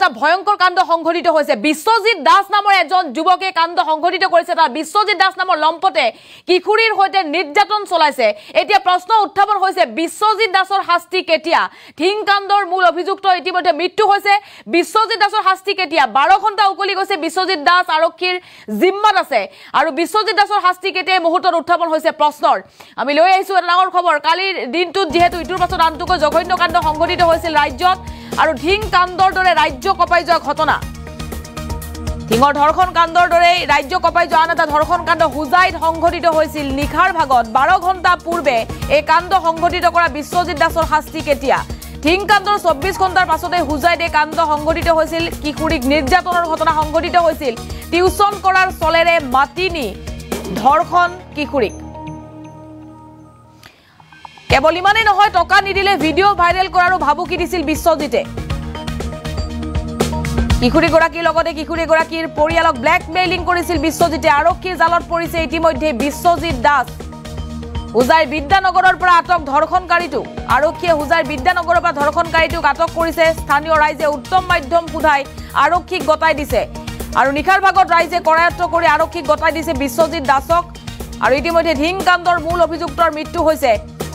এটা ভয়ংকৰ কাণ্ড সংঘটিত হৈছে বিশ্বজিৎ দাস নামৰ এজন যুৱকে কাণ্ড সংঘটিত কৰিছে তাৰ বিশ্বজিৎ দাস নামৰ লম্পটে কিশোৰীৰ হৈতে নিৰ্যাতন চলাইছে এতিয়া প্ৰশ্ন উত্থাপন হৈছে বিশ্বজিৎ দাসৰ শাস্তি কেতিয়া ঢিংকাণ্ডৰ মূল অভিযুক্ত ইতিমধ্যে মৃত্যু হৈছে বিশ্বজিৎ দাসৰ শাস্তি কেতিয়া 12 ঘণ্টা উকলি গৈছে বিশ্বজিৎ দাস আৰক্ষীৰ জিম্মাত আছে আৰু বিশ্বজিৎ দাসৰ শাস্তি কেতিয়া মুহূৰ্তত উত্থাপন হৈছে প্ৰশ্নৰ আমি লৈ আহিছো এটা ডাঙৰ খবৰ কালিৰ দিনটোত যেহেতু ইটোৰ পাছত আনটোকৈ জঘন্য কাণ্ড সংঘটিত হৈছিল ৰাজ্যত আৰু ঢিংকাণ্ডৰ দৰে ৰাজ্য কপাই যোৱা ঘটনা ঢিঙৰ ধৰ্ষণ কাণ্ডৰ দৰে ৰাজ্য কপাই যোৱা আন এটা ধৰ্ষণ কাণ্ড হুজাইত সংঘটিত হৈছিল নিখাৰ ভাগত 12 ঘণ্টা পূৰ্বে এই কাণ্ড সংঘটিত কৰা বিশ্বজিৎ দাসৰ শাস্তি কেতিয়া ঢিংকাণ্ডৰ 24 ঘণ্টাৰ পাছতে হুজাইত এই কাণ্ড সংঘটিত হৈছিল কিশোৰীক নিৰ্যাতনৰ ঘটনা সংঘটিত হৈছিল টিউচন কৰাৰ চলেৰে মাতিনি ধৰ্ষণ কিশোৰীক কেৱল ইমানেই নহয় টকা নিদিলে ভিডিঅ' ভাইৰেল কৰাৰো ভাবুকি দিছিল বিশ্বজিতে কিশোৰীগৰাকীৰ লগতে কিশোৰীগৰাকীৰ পৰিয়ালক ব্লেকমেইলিং কৰিছিল বিশ্বজিতে আৰক্ষীৰ জালত পৰিছে ইতিমধ্যে বিশ্বজিৎ দাস হুজাইৰ বিদ্যানগৰৰ পৰা আটক ধৰ্ষণকাৰীটো আৰক্ষীয়ে হুজাইৰ বিদ্যানগৰৰ পৰা ধৰ্ষণকাৰীটোক আটক কৰিছে স্থানীয় ৰাইজে উত্তম মাধ্যম সোধাই আৰক্ষীক গতাই দিছে আৰু নিখাৰ ভাগত ৰাইজে কৰায়ত্ব কৰি আৰক্ষীক গতাই দিছে বিশ্বজিৎ দাসক আৰু ইতিমধ্যে ঢিংকাণ্ডৰ মূল অভিযুক্তৰ মৃত্যু হৈছে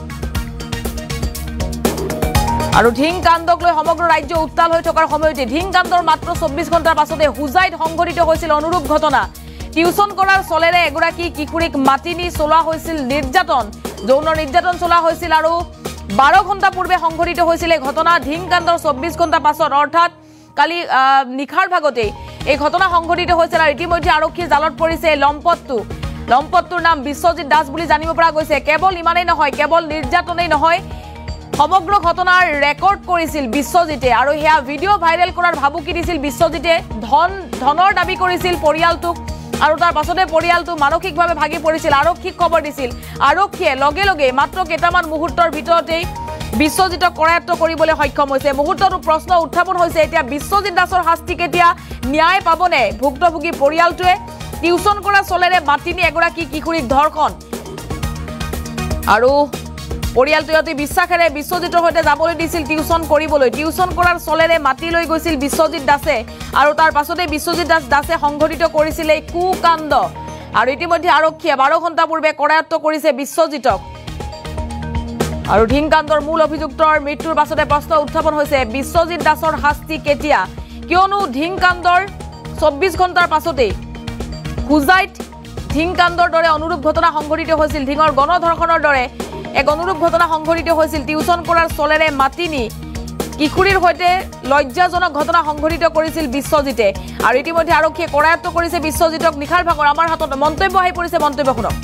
আৰু ঢিংকাণ্ডক লৈ সমগ্ৰ ৰাজ্য উত্তাল হৈ থকাৰ সময়তে ঢিংকাণ্ডৰ মাত্ৰ 24 ঘণ্টাৰ পাছতে হুজাইত সংঘটিত হৈছিল অনুৰূপ ঘটনা টিউচন কৰাৰ চলেৰে এগৰাকী কিশোৰীক মাতিনি চলোৱা হৈছিল নিৰ্যাতন যৌন নিৰ্যাতন চলোৱা হৈছিল আৰু 12 ঘণ্টা পূৰ্বে সংঘটিত হৈছিল এই ঘটনা ঢিংকাণ্ডৰ 24 ঘণ্টা পাছত অৰ্থাৎ কালি নিখাৰ ভাগতে এই ঘটনা সংঘটিত হৈছিল আৰু ইতিমধ্যে আৰক্ষীৰ জালত পৰিছে লম্পটটোৰ নাম বিশ্বজিৎ দাস বুলি জানিব পৰা গৈছে কেৱল ইমানেই নহয় কেৱল নিৰ্যাতনেই নহয় সমগ্ৰ ঘটনাৰ ৰেকৰ্ড কৰিছিল বিশ্বজিতে আৰু হেয়া ভিডিঅ' ভাইৰেল কৰাৰ ভাবুকি দিছিল বিশ্বজিতে ধনৰ দাবী কৰিছিল পৰিয়ালটোক আৰু তাৰ পাছতে পৰিয়ালটো মানসিকভাৱে ভাগি পৰিছিল আৰক্ষীক খবৰ দিছিল আৰক্ষীয়ে লগে লগে মাত্ৰ কেইটামান মুহূৰ্তৰ ভিতৰতেই বিশ্বজিতক কৰায়ত্ব কৰিবলৈ সক্ষম হৈছে মুহূৰ্তটো প্ৰশ্ন উত্থাপন হৈছে এতিয়া বিশ্বজিৎ দাসৰ শাস্তি কেতিয়া ন্যায় পাবনে ভুক্তভোগী পৰিয়ালটোৱে টিউচন কৰা চলেৰে মাতিনি এগৰাকী কিশোৰীক ধৰ্ষণ আৰু পৰিয়ালটোৱে অতি বিশ্বাসেৰে বিশ্বজিতৰ সৈতে যাবলৈ দিছিল টিউচন কৰিবলৈ টিউচন কৰাৰ চলেৰে মাতি লৈ গৈছিল বিশ্বজিৎ দাসে আৰু তাৰ পাছতে বিশ্বজিৎ দাসে সংঘটিত কৰিছিল এই কুকাণ্ড আৰু ইতিমধ্যে আৰক্ষীয়ে 12 ঘণ্টা পূৰ্বে কৰায়ত্ব কৰিছে বিশ্বজিতক আৰু ঢিংকাণ্ডৰ মূল অভিযুক্তৰ মৃত্যুৰ পাছতে প্ৰশ্ন উত্থাপন হৈছে বিশ্বজিৎ দাসৰ শাস্তি কেতিয়া কিয়নো ঢিংকাণ্ডৰ 24 ঘণ্টাৰ পাছতে হুজাইত ঢিংকাণ্ডৰ দৰে অনুৰূপ ঘটনা সংঘটিত হৈছিল ঢিঙৰ গণধৰ্ষণৰ দৰে এক অনুৰূপ ঘটনা সংঘটিত হৈছিল টিউচন কৰাৰ চলেৰে মাতিনি কিশোৰীৰ হৈতে লজ্জাজনক ঘটনা সংঘটিত কৰিছিল বিশ্বজিতে আৰু ইতিমধ্যে আৰক্ষীয়ে কৰায়ত্ব কৰিছে বিশ্বজিতক নিখাৰ ভাগৰ আমাৰ হাতত মন্তব্য আহি পৰিছে মন্তব্য শুনক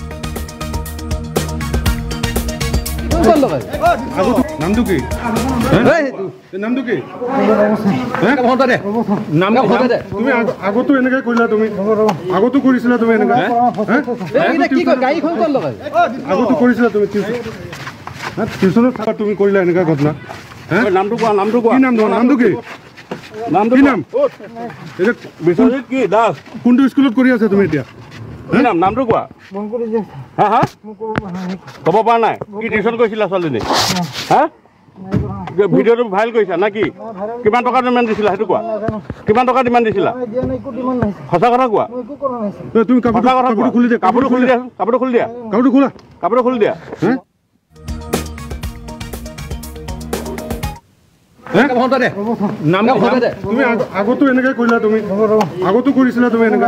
নামটো কি নামটো কি তুমি আগতো এনেকে কৰিলা তুমি আগতো কৰিছিলা তুমি এনেকে আগতো কৰিছিলা তুমি টিউচনত থাকা তুমি কৰিলা এনেকা ঘটনা নামটো কোৱা নামটো কোৱা কি নাম নামটো কি নামটো কি নাম বিশ্বজিৎ কি দাস কোনটো স্কুলত কৰি আছে তুমি এতিয়া নামটো কোৱা হা হা ক'ব পৰা নাই কি টিউচন কৰিছিলা ছোৱালীজনী হা ভিডিঅ'টো ভাইৰেল কৰিছা না কি কিমান টকা ডিমাণ্ড দিছিলা সেইটো কোৱা কিমান টকা ডিমাণ্ড দিছিলা সঁচা কথা কোৱা তুমি কাপোৰটো খুলি দিয়া কাপোৰটো খুলি দিয়া কাপোৰটো খুলি দিয়া কাপোৰটো খোলা কাপোৰটো খুলি দিয়া তুমি আগতো এনেকে কৰিলা তুমি আগতো কৰিছিলা তুমি এনেকে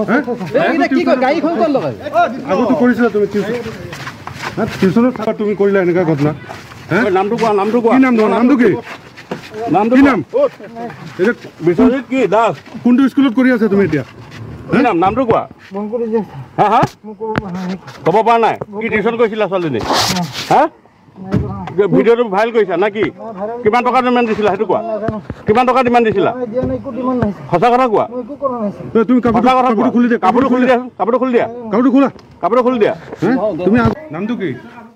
আগতো কৰিছিলা তুমি টিউচনত থাকা তুমি কৰিলা এনেকা ঘটনা নামটো কোৱা নামটো কোৱা কি নাম নামটো কি নামটো কি নাম বিশ্বজিৎ কি দাস কোনটো স্কুলত কৰি আছে তুমি এতিয়া নামটো কোৱা হা হা ক'ব পৰা নাই কি টিউচন কৰিছিলা ছোৱালীজনী হা ভিডিঅ'টো ভাইৰেল কৰিছা না কি কিমান টকা ডিমাণ্ড দিছিলা সেইটো কোৱা কিমান টকা ডিমাণ্ড দিছিলা সঁচা কথা কোৱা তুমি কাপোৰটো খুলি দিয়া কাপোৰটো খুলি দিয়া কাপোৰটো খুলি দিয়া কাপোৰটো খোলা কাপোৰটো খুলি দিয়া তুমি নামটো কি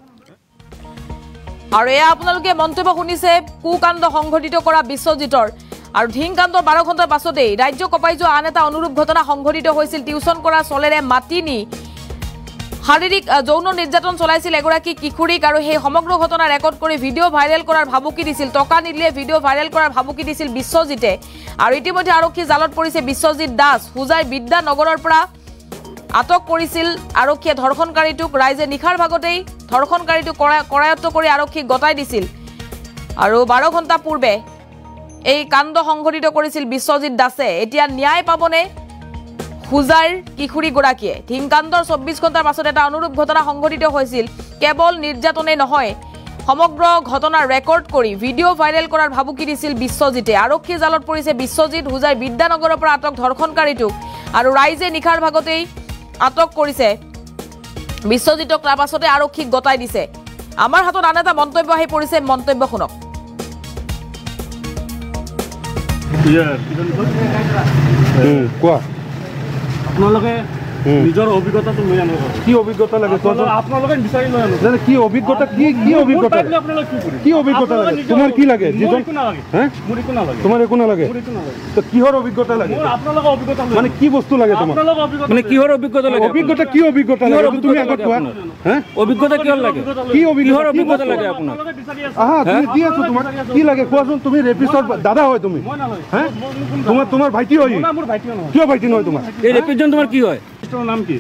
আৰু এয়া আপোনালোকে মন্তব্য শুনিছে কুকাণ্ড সংঘটিত কৰা বিশ্বজিতৰ আৰু ঢিংকাণ্ডৰ 12 ঘণ্টাৰ পাছতেই ৰাজ্য কপাই যোৱা আন এটা অনুৰূপ ঘটনা সংঘটিত হৈছিল টিউচন কৰা চলেৰে মাতিনি শাৰীৰিক যৌন নিৰ্যাতন চলাইছিল এগৰাকী কিশোৰীক আৰু সেই সমগ্ৰ ঘটনা ৰেকৰ্ড কৰি ভিডিঅ' ভাইৰেল কৰাৰ ভাবুকি দিছিল টকা নিদিলে ভিডিঅ' ভাইৰেল কৰাৰ ভাবুকি দিছিল বিশ্বজিতে আৰু ইতিমধ্যে আৰক্ষী জালত পৰিছে বিশ্বজিত দাস হুজাই বিদ্যানগৰৰ পৰা আটক কৰিছিল আৰক্ষীয়ে ধৰ্ষণকাৰীটোক ৰাইজে নিখাৰ ভাগতেই ধৰ্ষণকাৰীটোক কৰায়ত্ব কৰি আৰক্ষীক গতাই দিছিল আৰু 12 ঘণ্টা পূৰ্বে এই কাণ্ড সংঘটিত কৰিছিল বিশ্বজিত দাসে এতিয়া ন্যায় পাবনে হুজাইৰ কিশোৰীগৰাকীয়ে ধিংকাণ্ডৰ 24 ঘণ্টাৰ পাছত এটা অনুৰূপ ঘটনা সংঘটিত হৈছিল কেৱল নিৰ্যাতনে নহয় সমগ্ৰ ঘটনা ৰেকৰ্ড কৰি ভিডিঅ' ভাইৰেল কৰাৰ ভাবুকি দিছিল বিশ্বজিতে আৰক্ষী জালত পৰিছে বিশ্বজিত হুজাই বিদ্যানগৰৰ পৰা আটক ধৰ্ষণকাৰীটোক আৰু ৰাইজে নিখাৰ ভাগতেই আটক কৰিছে বিশ্বজিতক তাৰ পাছতে আৰক্ষীক গতাই দিছে আমাৰ হাতত আন এটা মন্তব্য আহি পৰিছে মন্তব্য শুনক কোৱা আপোনালোকে নিজৰ অভিজ্ঞতাটো লৈ আনক কি অভিজ্ঞতা লাগে আপোনালোকে বিচাৰি লৈ আনক জানে কি অভিজ্ঞতা কি অভিজ্ঞতা কি অভিজ্ঞতা লাগে তোমাৰ কি লাগে যিজন হে মোৰ একো নালাগে তোমাৰ একো নালাগে তো কিহৰ অভিজ্ঞতা লাগে আপোনালোকৰ অভিজ্ঞতা মানে কি বস্তু লাগে তোমাক মানে কিহৰ অভিজ্ঞতা লাগে অভিজ্ঞতা কি অভিজ্ঞতা লাগে তুমি আগত কোৱা হে অভিজ্ঞতা কিহৰ লাগে কি অভিজ্ঞতা লাগে আপোনাক আহা তুমি দি আছো তোমাক কি লাগে কোৱাচোন তুমি ৰেপিষ্টৰ দাদা হয় তুমি হে তোমাৰ ভাইটি হয় মোৰ ভাইটি নহয় কিয় ভাইটি নহয় তোমাৰ এই ৰেপিষ্টজন তোমাৰ কি হয় নাম কি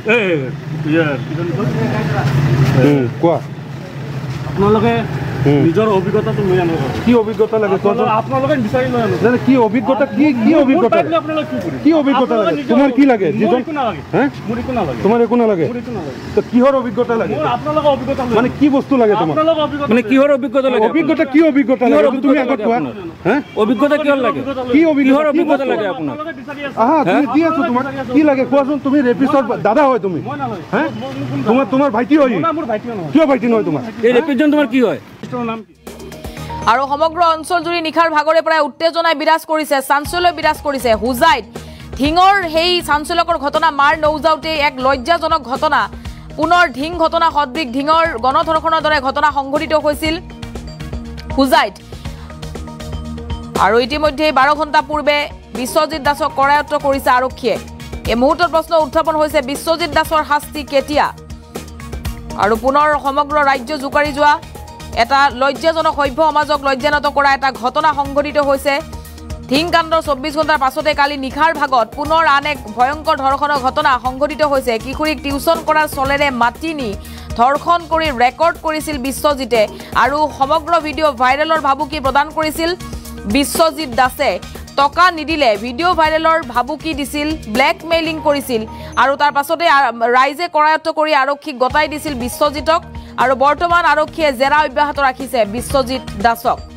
কোৱা আপোনালোকে নিজৰ অভিজ্ঞতাটো লৈ আনক কি অভিজ্ঞতা লাগে আপোনালোকে বিচাৰি লৈ আনক জানে কি অভিজ্ঞতা কি অভিজ্ঞতা কি অভিজ্ঞতা লাগে তোমাৰ কি লাগে যিজন হে মোৰ একো নালাগে তোমাৰ একো নালাগে তো কিহৰ অভিজ্ঞতা লাগে আপোনালোকৰ অভিজ্ঞতা মানে কি বস্তু লাগে তোমাক মানে কিহৰ অভিজ্ঞতা লাগে অভিজ্ঞতা কি অভিজ্ঞতা লাগে তুমি আগত কোৱা হে অভিজ্ঞতা কিহৰ লাগে কি অভিজ্ঞতা লাগে আপোনাক আহা তুমি দি আছো তোমাক কি লাগে কোৱাচোন তুমি ৰেপিষ্টৰ দাদা হয় তুমি হে তোমাৰ ভাইটি হয় মোৰ ভাইটি নহয় কিয় ভাইটি নহয় তোমাৰ এই ৰেপিষ্টজন তোমাৰ কি হয় আৰু সমগ্ৰ অঞ্চল জুৰি নিখাৰ ভাগৰে প্ৰায় উত্তেজনাই বিৰাজ কৰিছে চাঞ্চল্য বিৰাজ কৰিছে হুজাইত ঢিঙৰ সেই চাঞ্চল্যকৰ ঘটনা মাৰ নৌজাওতে এক লজ্জাজনক ঘটনা পুনৰ ঢিং ঘটনা সদৃশ ঢিঙৰ গণধৰ্ষণৰ দৰে ঘটনা সংঘটিত হৈছিল হুজাইত আৰু ইতিমধ্যে 12 ঘণ্টা পূৰ্বে বিশ্বজিত দাসক কৰায়ত্ব কৰিছে আৰক্ষীয়ে এই মুহূৰ্তত প্ৰশ্ন উত্থাপন হৈছে বিশ্বজিত দাসৰ শাস্তি কেতিয়া আৰু পুনৰ সমগ্ৰ ৰাজ্য জোকাৰি যোৱা এটা লজ্জাজনক সভ্য সমাজক লজ্জানত কৰা এটা ঘটনা সংঘটিত হৈছে ধিংকাণ্ডৰ 24 ঘণ্টাৰ পাছতে কালি নিখাৰ ভাগত পুনৰ আন এক ভয়ংকৰ ধৰ্ষণৰ ঘটনা সংঘটিত হৈছে কিশোৰীক টিউচন কৰাৰ চলেৰে মাতি নি ধৰ্ষণ কৰি ৰেকৰ্ড কৰিছিল বিশ্বজিতে আৰু সমগ্ৰ ভিডিঅ' ভাইৰেলৰ ভাবুকি প্ৰদান কৰিছিল বিশ্বজিত দাসে টকা নিদিলে ভিডিঅ' ভাইৰেলৰ ভাবুকি দিছিল ব্লেকমেইলিং কৰিছিল আৰু তাৰ পাছতে ৰাইজে কৰায়ত্ব কৰি আৰক্ষীক গতাই দিছিল বিশ্বজিতক আৰু বৰ্তমান আৰক্ষীয়ে জেৰা অব্যাহত ৰাখিছে বিশ্বজিত দাসক